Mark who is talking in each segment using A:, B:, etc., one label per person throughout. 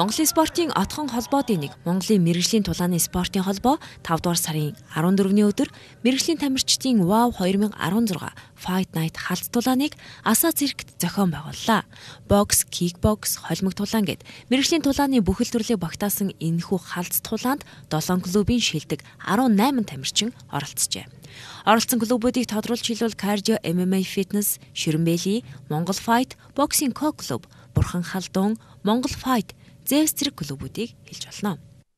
A: Монголын спортын отхон холбоодын нэг Монголын мэргэжлийн тулааны спортын холбоо 5 дугаар сарын 14-ний өдөр мэргэжлийн тамирчдын WOW 2016 Fight Night халт тулааныг Асаа циркт зохион байгууллаа. Бокс, кикбокс, холимог тулаан гэд мэргэжлийн тулааны бүх төрлийг багтаасан энэхүү халт тулаанд 7 клубын шилдэг 18 тамирчин оролцжээ. Оролцсон клубүүдийг тодруулж хэлбэл Cardio MMA Fitness, Ширэнбэли, Монгол Fight, Boxing Co клуб, Бурхан халдун, Монгол Fight, Zeus зэрэг клубүүдийг хэлж болно.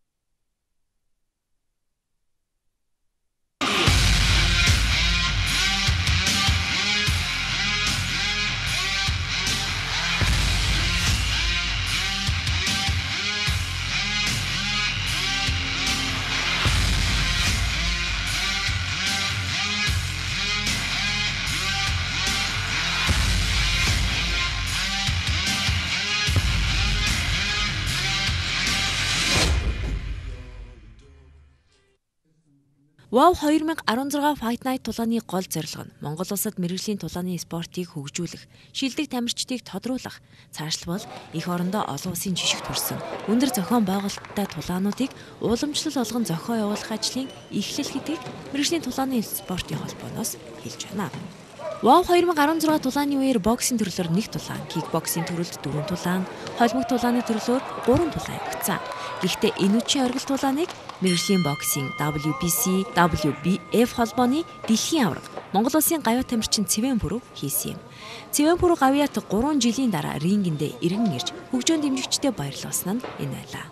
A: WOW 2016 Fight Night тулааны гол зорилго нь Монгол улсад мэргэжлийн тулааны спортыг хөгжүүлэх, шилдэг тамирчдыг тодруулах, цаашлбал их орондоо олон улсын жишгт хүрсэн өндөр зохион байгуулалттай тулаануудыг уламжлал болгон зохион явуулах ажлын эхлэл гэдгийг мэргэжлийн тулааны спортын холбооноос хэлж байна. WOW 2016 тулааны үеэр боксийн төрлөөр 1 тулаан, кикбоксийн төрөлд 4 тулаан, холимог тулааны төрлөөр 3 тулаан явагдсан. Гэхдээ энэ үеийн оргил тулааныг мэргэжлийн боксing WBC, WBF холбооны дэлхийн аварга Монгол улсын гавьяа тамирчин Цэвэн Пүрэв хийсэн юм. Цэвэн Пүрэв гавьяат 3 жилийн дараа рингиндээ иргэн ирж хөгжөөн дэмжигчдэд баярлуулсан нь энэ байлаа.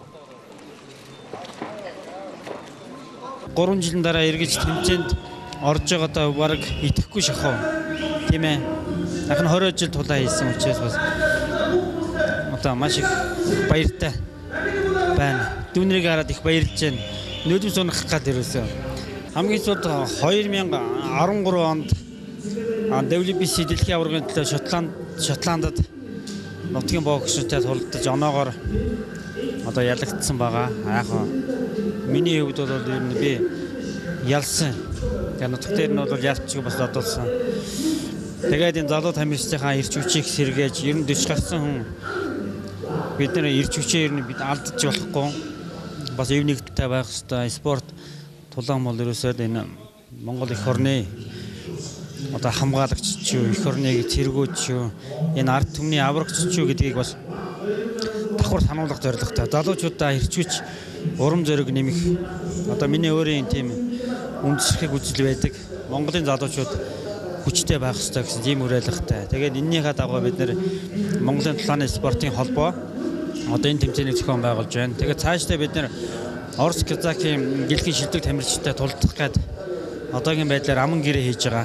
B: 3 жилийн дараа эргэж тэмцээнд орж байгаадаа бараг итгэхгүй шахав. Тийм ээ. Дахин 20 жил тулаа хийсэн учраас бас одоо маш их баяртай байна. Дүүнрийг хараад их баярлж байна. Нөөдөөс унах гад ирсэн. Хамгийн сүүлд 2013 онд WBC дэлхийн аваргын төлөө Шотландд нутгийн боксчтой тулдаж оноогоор одоо ялагдсан байгаа. Яг миний хувьд бол ер нь би ялсан. Нутг дээр нь бол ялцчих бас одолсон. Тэгээд энэ залуу тамирчдынхаа ирч хүчийг сэргээж ер нь 40 гарсан хүн бид нэр ирч хүчээ ер нь бид алдаж болохгүй. Бас эв нэгдэлтэй байх хэрэгтэй. Спорт тулаан бол ерөөсөө энэ Монгол эх орны одоо хамгаалагч ч юу, эх орныг цэргүүч юу, энэ ард түмний аврагч ч юу гэдгийг бас давхар сануулгах зорилготой. Залуучуудаа ирч хүч урам зориг нэмэх одоо миний өөрийн тийм үндэслэхийг үзэл байдаг. Монголын залуучууд хүчтэй байх хэрэгтэй гэсэн тийм уриалгатай. Тэгээд энэнийхээ дагуу бид нэр Монголын тулааны спортын холбоо одоо энэ тэмцээнийг зохион байгуулж байна. Тэгээд цаашдаа бид нэр Орос Казахын дэлхийн шилдэг тамирчтай тулдах гээд одоогийн байдлаар аман гэрээ хийж байгаа.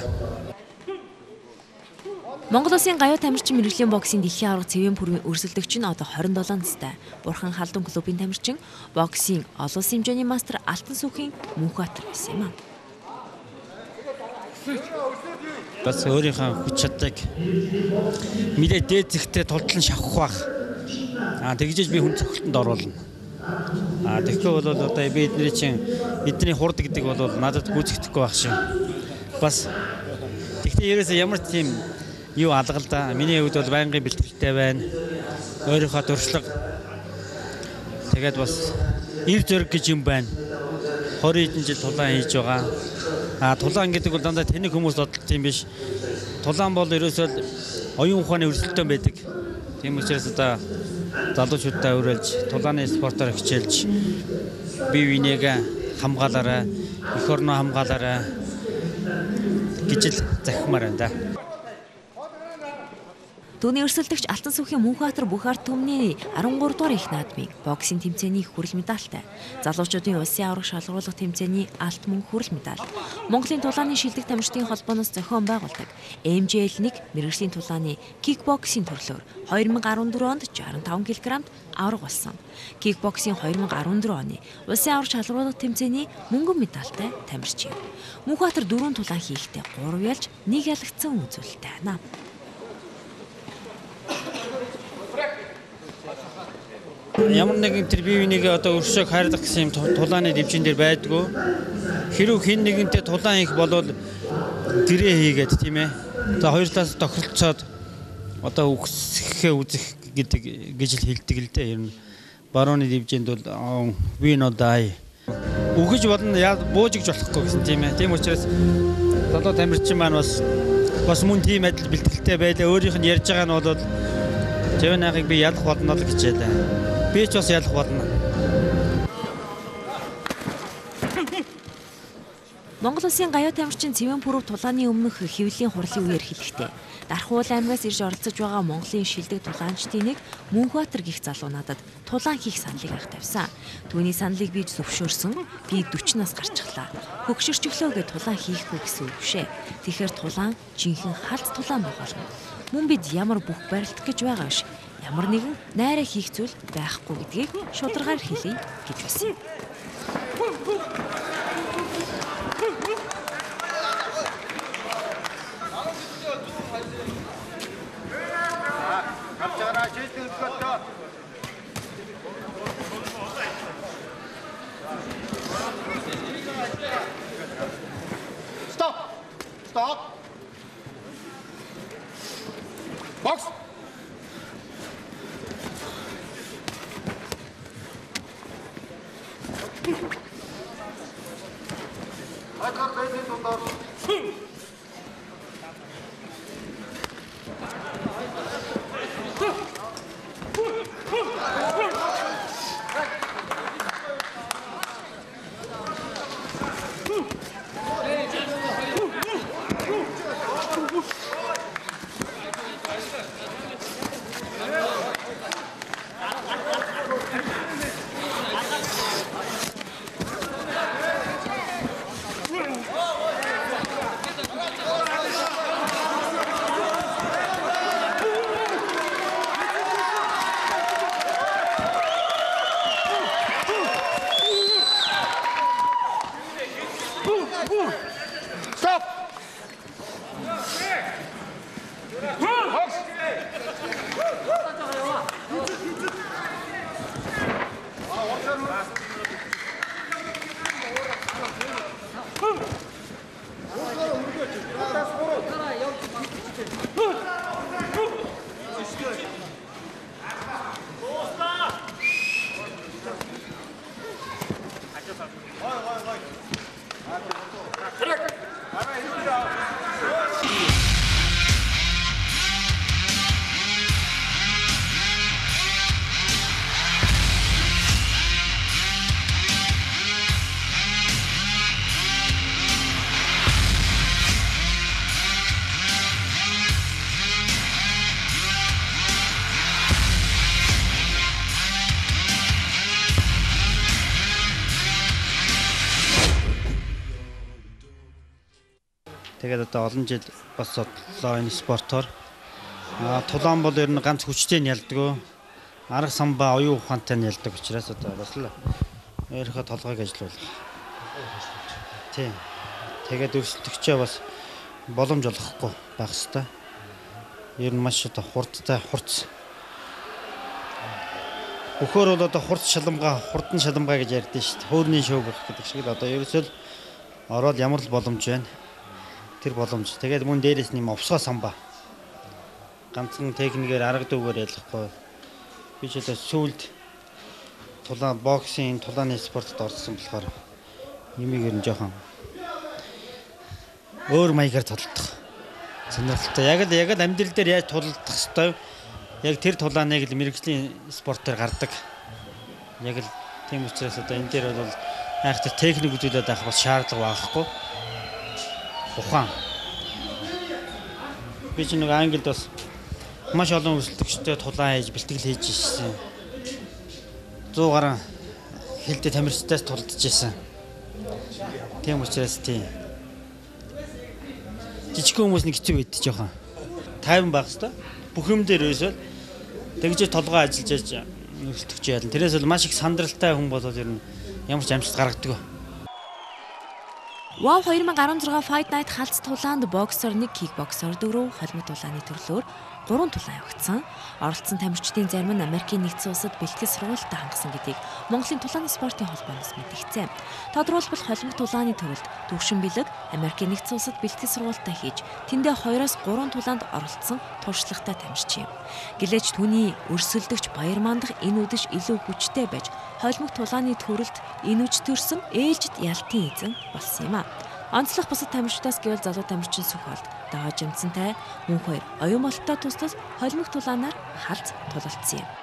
A: Монгол улсын гавьяа тамирчин мэргэжлийн боксийн дэлхийн аварга Цэвэн Пүрэвийн өрсөлдөгч нь одоо 27 настай. Бурхан халдун клубын тамирчин, боксийн олон улсын хэмжээний мастер Алтан сүхийн Мөнхбаатар байсан юм.
B: Бас өөрийнхөө хүч чадлыг мэдээ дээд зэгтээ тултлан шавхах байх. Тэгжээж би хүн цогцолтонд оруулна. Тэгэхгүй бол одоо бидний хурд гэдэг бол надад гүйцэтгэхгүй байх шиг. Бас тэгтээ ерөөсөө ямар тийм юу алгалдаа. Миний хувьд бол байнгын бэлтгэлтэй байна. Өөрийнхөө туршлага тэгээд бас ив зөрг гэж юм байна. 20 хэдэн жил тулаан хийж байгаа. Тулаан гэдэг бол дандаа тэнэг хүмүүс бодлоо юм биш. Тулаан бол ерөөсөө оюун ухааны өрсөлдөөн байдаг. Тийм учраас одоо залуучуудаа уриалж, тулааны спортоор хичээлж, бие биенийгээ хамгаалаарай, эх орноо хамгаалаарай гэж л захимаар байна да.
A: Түүний өрсөлдөгч Алтан сүхийн Мөнхбаатар бүх ард түмний 13 дугаар их наадмын боксийн тэмцээний хүрэл медальтай. Залуучуудын улсын аварга шалгаруулах тэмцээний алт мөнгө хүрэл медаль. Монголын тулааны шилдэг тамирчдын холбооноос зохион байгуулдаг MJL-1 мэргэжлийн тулааны кикбоксийн төрлөөр 2014 онд 65 кг-т аварга болсон. Кикбоксийн 2014 оны улсын аварга шалгаруулах тэмцээний мөнгөн медальтай тамирч юм. Мөнхбаатар 4 тулаан хийхдээ 3 ялж 1 ялагдсан үзүүлэлттэй байна.
B: Ямар нэгэн тэр бие бинийгээ одоо өршөөг хайрлах гэсэн юм тулааны дэвжин дээр байдгүй. Хэрв хэн нэгэнтэй тулаан хийх болвол гэрээ хийгээд тийм ээ. За хоёр талаас тохиролцоод одоо үхсэхээ үзэх гэдэг гэж л хэлдэг л дээ. Ер нь барууны дивжинд бол Вино Дай үгэж болно бууж гэж болохгүй гэсэн тийм ээ. Тийм учраас залуу тамирчин маань бас мөн тийм адил бэлтгэлтэй байлаа. Өөрийнх нь ярьж байгаа нь бол Жавнахыг би ялах болно л гэж ялаа. Би ч бас ялах болно.
A: Монгол Улсын гаяа тамирчин Цэвэн Пүрэв тулааны өмнөх хэвлэлийн хурлын үеэр хэлэхдээ Дархан уул аймагаас ирж оролцож байгаа Монголын шилдэг тулаанчдын нэг Мөнхбаатар гих залуу надад тулаан хийх саналыг анх тавьсан. Түүний саналыг би зөвшөөрсөн. Би 40 нас гарчихлаа. Хөгшөрчлөө гэж тулаан хийхгүй гэсэн үг шээ. Тэгэхээр тулаан жинхэнэ халз тулаан болно. Мөн бид ямар бүх барилт гэж байгаа биш. Ямар нэгэн найраа хийх зүйл байхгүй гэдгийг шударгаар хэлье гэж байсан.
C: Stop. Box. Stop!
B: Тэгээд одоо олон жил бас бодлоо энэ спортоор. Тулаан бол ер нь ганц хүчтэй нь ялдаг. Арга самбаа оюун ухаантай нь ялдаг учраас одоо бас л өөрийнхөө толгойг ажилуулах. Тийм. Тэгээд өрсөлдөгчөө бас боломж олохгүй байх хэвээр. Ер нь маш одоо хурдтай хурц. Бөхөр бол одоо хурдан шаламгаа гэж ярьдэн шүү дээ. Хөөрний шөөг гэдэг шиг л одоо ерөөсөө л ороод ямар л боломж байна. Тэр боломж. Тэгээд мөн дээрээс нэм овсгоо самбаа. Ганцхан техникээр арга дүүгээр ялахгүй. Би ч одоо сүүлд тулаан боксинг, тулааны спортод орсон болохоор нэмийг ер нь жоохон өөр маягаар толдох. Сонирхолтой. Яг л амьдрал дээр яаж тулдах хэвээр яг тэр тулааныг л мэрэгжлийн спортоор гардаг. Яг л тийм учраас одоо энэ дээр бол айхтар техник үзүүлээд авах бас шаардлага байхгүй. Ухаан. Би ч нэг Англид бас маш олон өрсөлдөгчтэй тулаан хийж бэлтгэл хийж ирсэн. 100 гаруй хилдэд тамирчдаас тулдж ирсэн. Тийм учраас тийм. Жижиг хүмүүс нэг хэцүү байд жоохон. 50 байх хэвээр. Бүх юм дээр өсөөл тэгж толгой ажиллаж өрсөлдөгч яална. Тэрээс бол маш их сандралтай хүн болоод ер нь ямар ч амжилт гаргадаг.
A: WOW 2016 Fight Night халц тулаанд боксер 1, кикбоксер 4, холимог тулааны төрлөөр 3 тулаан явагдсан. Оролцсон тамирчдын зарим нь Америкийн нэгдсэн улсад бэлтгэл сургалтад хангасан гэдгийг Монголын тулааны спортын холбооноос мэдгдсэн. Тодорхойлбол холимог тулааны төвлөлд төвшин бэлэг Америкийн нэгдсэн улсад бэлтгэл сургалтаа хийж тэндээ 2-3 тулаанд оролцсон туршлагатай тамирч юм. Гэлээч түүний өрсөлдөгч баяр мандах энэ үдэш илүү хүчтэй байж холимог тулааны төрөлд энэ үж төрсөн ээлжид ялтын эзэн болсон юм а. Онцлог бусад тамирчдаас гэвэл залуу тамирчин Сүхболд даваа жимцэнтэй мөн хоёр оюун бололтой тусдас холимог тулаанаар халз тулалдсан юм.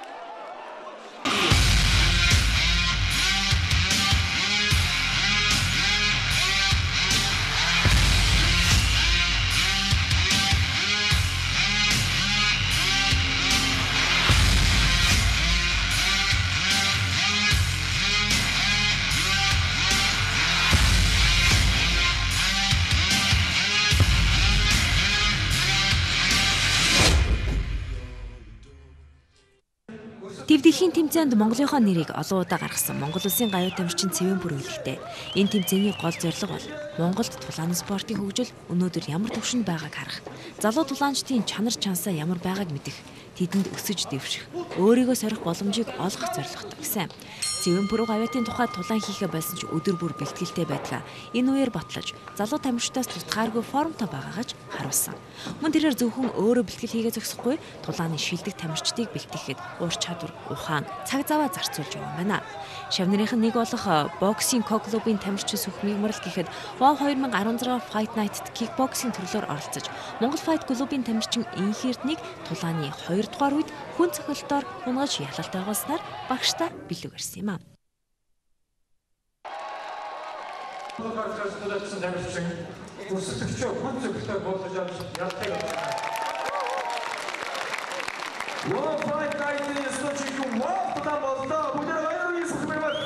A: Дэвдэхийн тэмцээнд Монголынхоо нэрийг олон удаа гаргасан Монгол Улсын гавь тамирчин Цэвэн Бүр хэлэхдээ энэ тэмцээний гол зорилго бол Монголд тулааны спортын хөгжил өнөөдөр ямар түвшинд байгааг харах, залуу тулаанчдын чанар чансаа ямар байгааг мэдэх, тэдэнд өсөж дэвших, өөрийгөө сорих боломжийг олгох зорилготой гэсэн. Цэвэн Бүр гавьяатын тухай тулаан хийхээ байсан ч өдөр бүр бэлтгэлтэй байдгаа энэ үеэр батлаж залуу тамирчдаас тутгааргүй формтой байгаагаж харуулсан. Мөн тэрээр зөвхөн өөрөө бэлтгэл хийгээ зогсохгүй тулааны шилдэг тамирчдыг бэлтгэхэд ур чадвар, ухаан, цаг заваа зарцуулж байгаа юм байна. Шавнырынх нь нэг болох боксing клубын тамирчин Сүхмиг Морл гэхэд WOW 2016 Fight Night-д кикбоксинг төрлөөр оролцож Монгол Fight клубын тамирчин Инх Эрдэнэгийг тулааны 2 дугаар үед хүн цохилтоор хунгаж ялалтай байгааснаар багштай бэлэг барьсан юм а.
D: WOW Fight Night-ийн источником WOW туда боллоо. Бүгд баярлалаа Сүхмиг Морл.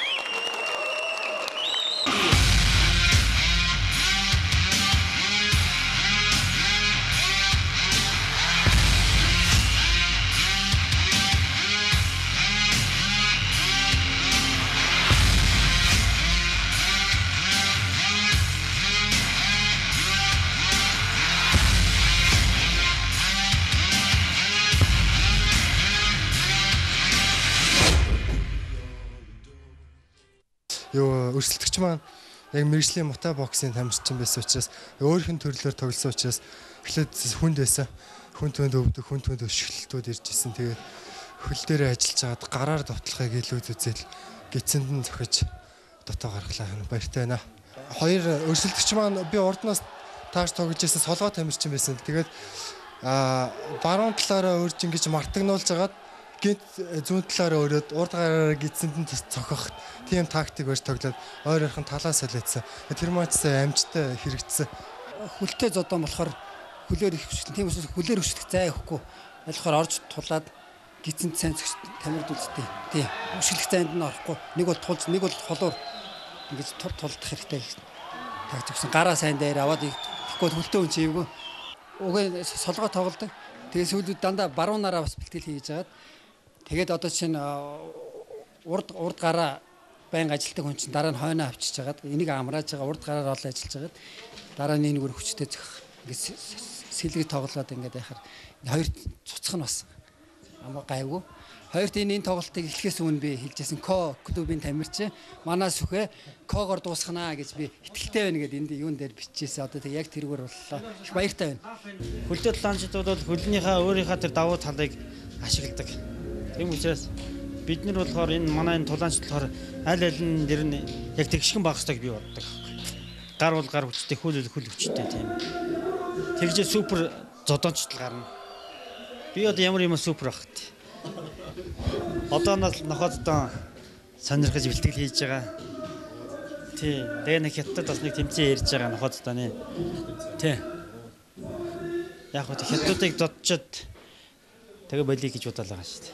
E: Өрсөлдөгч маань яг мэргэжлийн мутай боксing тамирчин байсан учраас өөрийнх нь төрлөөр тоглосон учраас эхлээд хүнд байсан. Хүнд өвдөх, хүнд өшгөлтүүд ирж исэн. Тэгээд хөл дээрээ ажиллаж байгаад гараар довтлохыг илүү үзэл гидсэнд нь зохиж дотоо гаргалаа. Баяртай байна. Хоёр өрсөлдөгч маань би урднаас тааш тоглож байсан солгоо тамирчин байсан. Тэгээд баруун талаараа өөрж ингэж мартагнуулж агаад гинт зүүн талаараа өрөөд урд гараараа гидсэнд нь цохох тийм тактик барьж тоглоод ойрхон талаас солиодсан. Тэр матчсаа амжтай хэрэгжсэн.
F: Хүлтэй зодон болохоор хүлээр их хүчлэн тийм учраас хүлээр хүчлэх зай өгөхгүй. Болохоор орж тулаад гидсэнд сайн тамирд үзтээ. Тийм. Хүчлэх зайд нь орохгүй. Нэг бол тулж, нэг бол холоор ингэж тулдах хэрэгтэй. Тагж өгсөн. Гараа сайн дээр аваад тэгэхгүй хүлтэй хүн чийвгүй. Уг солгоо тоглодог. Тэгээ сүүлд дандаа баруунаараа бас бэлтгэл хийж агаад тэгээд одоо чинь урд гараа байнга ажилтдаг хүн чинь дараа нь хойноо авчиж хагаад энийг амрааж байгаа урд гараар олоо ажиллаж хагаад дараа нь нэг өөр хүчтэй зөх ингээд сэлгэж тоглоод ингээд яхаар хоёр цуцах нь бас амаа гайвгүй. Хоёрт энэ тоглолтыг эхлэхээс өмнө би хэлжсэн клубын тамирчин манай Сүхэ когоор дуусгана гэж би итгэлтэй байна гэдэг энд юун дээр бичижсэн. Одоо тэг яг тэргээр боллоо. Их баяртай байна.
B: Хөлтэй тулаанчдууд бол хөлнийхээ өөрийнхөө тэр давуу талыг ашигладаг. Тийм учраас бид нар болохоор энэ манай тулаанч болохоор аль аль нь дэр нь яг тэгшгэн байх хэрэгтэй би боддог. Гар бол гар хүчтэй, хөл хүчтэй тийм. Тэгжээ супер зодончтол гарна. Би одоо ямар юм супер багт. Одоо нохоодоо сонирхож бэлтгэл хийж байгаа. Тий. Тэгээ нэг хятад бас нэг тэмцээн ярьж байгаа нохоодоо нэ. Тий. Яг хот хятадыг додчод тэгээ болиё гэж бодоод байгаа шүү дээ.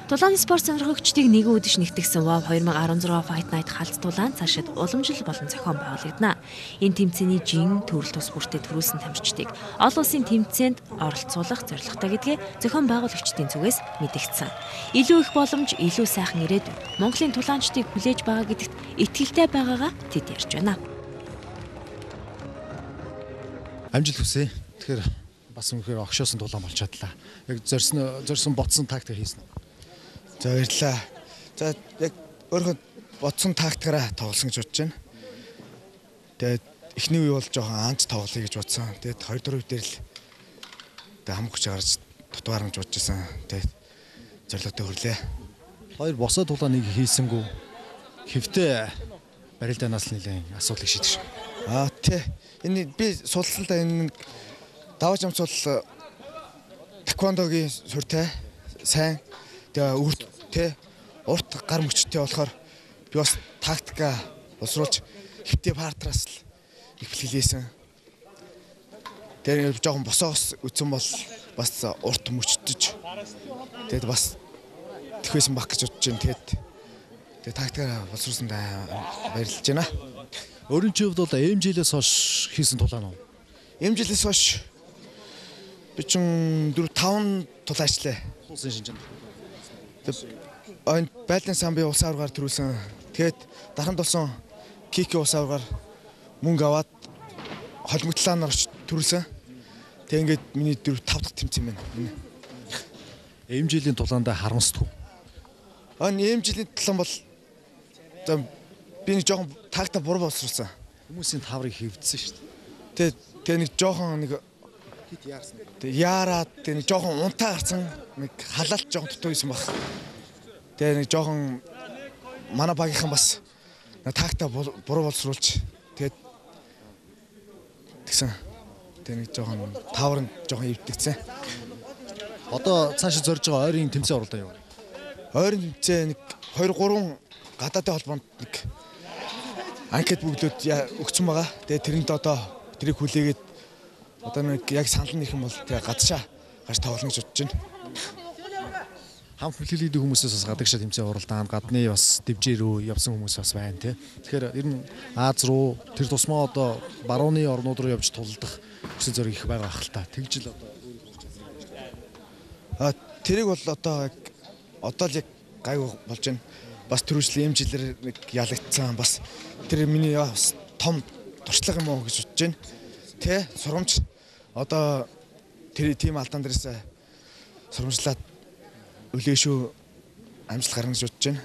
A: Тулааны спорт сонирхогчдыг нэгэн үдэш нэгтгэсэн WOW 2016 Fight Night халз тулаан цаашид уламжлал болон зохион байгуулагдана. Энэ тэмцээний жин төрөл тус бүртээ төрүүлсэн тамирчдыг олон улсын тэмцээнд оролцуулах зорилготой гэдгээ зохион байгуулагчдын зүгээс мэдэгдсэн. Илүү их боломж, илүү сайхан ирээдүйд Монголын тулаанчдыг хүлээж байгаа гэдэгт итгэлтэй байгаагаа тэд ярьж байна.
G: Амжилт хүсье. Тэгэхээр бас үнэхээр огшоосон тулаан болж чадлаа. Яг зорьсон ботсон тактик хийсэн.
H: За баярлалаа. За яг өөрөө бодсон тактикаараа тоглосон гэж бодож байна. Тэгээд эхний үе бол жоохон анч тоглоё гэж бодсон. Тэгээд 2-4 үе дээр л хамаг хүч гарч дутгаар гэж бодож байсан. Тэгээд зорилготой хүрлээ.
G: Хоёр босоо тулааныг хийсэнгүү хэвтэ барилдаанаас нэлээд асуудлыг шийдэж.
H: Тий. Энэ би судалсан да энэ даваа жамц бол таквондогийн сүртэй сайн тэгээ урт гар мөчтэй болохоор би бас тактика боловсруулж хэвтэ партраас л их бэлгэлээсэн. Тэр жоохон босоос үтсэн бол бас урт мөчтөж тэгээд бас тэхвэсэн баг гэж бодож байна. Тэгээд тактика боловсруулсан баярлж байна.
G: Өөрийн чинь хувьд бол жилээс хойш хийсэн тулаан уу?
H: Жилээс хойш би чинь 4-5 тулаачлаа.
G: Улсын шинжэнд.
H: Тэгээд байлдан самби улс аваргаар төрүүлсэн. Тэгээд дарханд болсон кики улс аваргаар мөнгө аваад холимогдлаанаар төрүүлсэн. Тэгээд ингээд миний 4-5 дахь тэмцээн байна.
G: Жилийн тулаандаа харамсдаггүй.
H: Жилийн тулаан бол би нэг жоохон тагта буруу боловсруулсан.
G: Хүмүүсийн таврыг хөвдсөн шүү дээ.
H: Тэгээ нэг жоохон нэг яараад тэгээ нэг жоохон унтаа гарсан нэг халаалт жоохон дутуу байсан баг. Тэгээ нэг жоохон манай багийнхан бас тагта буруу боловсруулж тэгээд тэгсэн. Тэгээ нэг жоохон тавар нь жоохон эвдэгцэн.
G: Одоо цааш зорж байгаа ойрын тэмцээн оролдоо юу?
H: Ойрын тэмцээн нэг 2-3 гадаадын холбоонд нэг анкет бүгдүүд өгсөн байгаа. Тэгээ тэрэнд одоо тэрийг хүлээгээд одоо нэг яг санал нэх юм бол тэгээ гадшаа гарч тоглоно гэж бодож байна.
G: Хам хүлээлгэдэг хүмүүсээс бас гадагшаа тэмцээн оролдоод гадны бас дэвжээ рүү явсан хүмүүс бас байна тий. Тэгэхээр ер нь Аз руу тэр тусмаа одоо барууны орнууд руу явж тулдах хүсэл зориг их байгаа хэл та. Тэгж л одоо
H: тэрийг бол одоо л яг гайгүй болж байна. Бас төрүүлсэн жилээр нэг ялагдсан бас тэр миний бас том туршлага юм уу гэж бодож байна. Тэ сурамж одоо тэр тим алдаан дээрээс сурамжлаад үлээшүү амжилт гарна гэж бодож байна.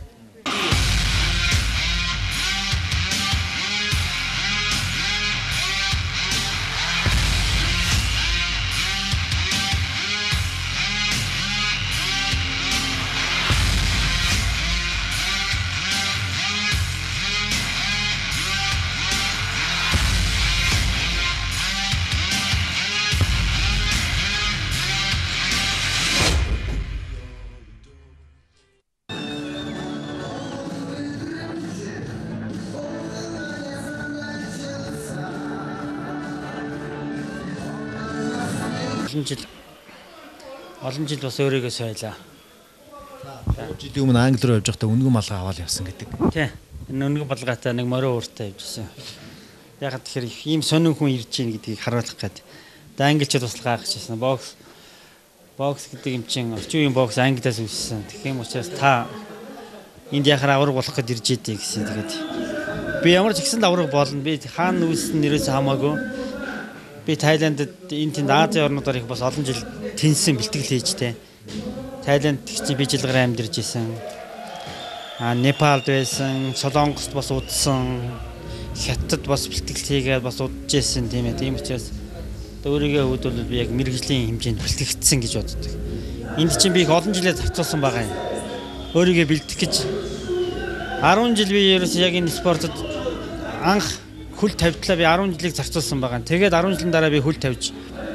B: Олон жил бас өөрийгөө сойлоо.
G: Жилийн өмнө Англи руу явж байхдаа үнэгүй малгай аваад явсан гэдэг.
B: Тий. Энэ үнэгүй малгайтай нэг морио ууртай явжсэн. Яг тэгэхээр ийм сонин хүн ирж гин гэдгийг харуулах гээд. Тэгээ англичууд бас гайхаж байсан. Бокс гэдэг юм чинь орчин үеийн бокс Англиас үүссэн. Тэгэх юм учраас та энд яхаар авраг болох гэж ирж идэв гэсэн. Тэгээд би ямар ч ихсэн авраг болно. Би хаана үүссэн нэрээс хамаагүй. Би Тайландд энэ тэнд Азийн орнуудаар их бас олон жил тэнсэн бэлтгэл хийжтэй. Тайланд чинь би жилгээр амьдарч исэн. Непалд байсан, Солонгост бас удсан, Хятад бас бэлтгэл хийгээд бас удаж исэн тийм ээ. Тийм учраас өөрийгөө хөвдөл би яг мэрэгжлийн хэмжээнд бэлтгэгдсэн гэж боддог. Энд чинь би их олон жилээ зарцуулсан байгаа юм. Өөрийгөө бэлтгэх гэж 10 жил би ерөөсөө яг энэ спортод анх хөл тавьтлаа би 10 жилийг зарцуулсан байгаа. Тэгээд 10 жилийн дараа би хөл тавьж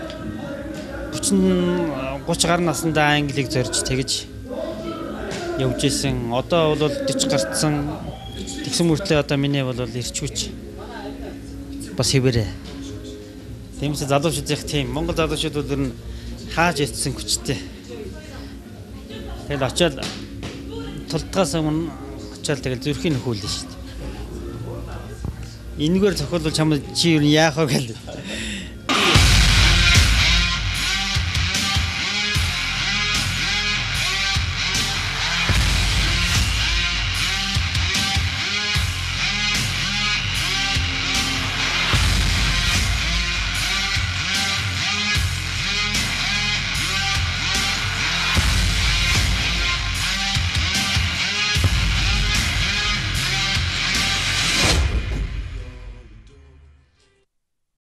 B: 30 гаруй наснда англиг зорж тэгж явж исэн. Одоо бол 40 гарцсан. Тэгсэн мөртлөө одоо миний бол ирчүүч бас хэвээрээ. Тиймээс залуучуудын тийм Монгол залуучууд бол хааж ирсэн хүчтэй. Тэгэл очиад тулдгаас өмнө очиад тэгэл зүрхийн нөхүүлнэ шүү дээ. Энэгээр зохиолвол чамд чи юу яах вэ гэл.